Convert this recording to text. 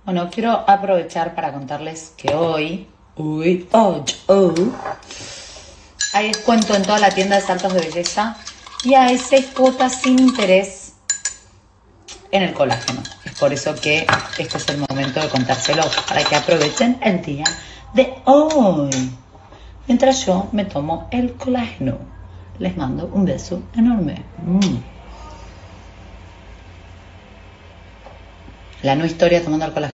Bueno, quiero aprovechar para contarles que hoy hay descuento en toda la tienda de saltos de belleza y hay 6 cuotas sin interés en el colágeno. Es por eso que este es el momento de contárselo, para que aprovechen el día de hoy. Mientras yo me tomo el colágeno. Les mando un beso enorme. La no historia tomando el colágeno.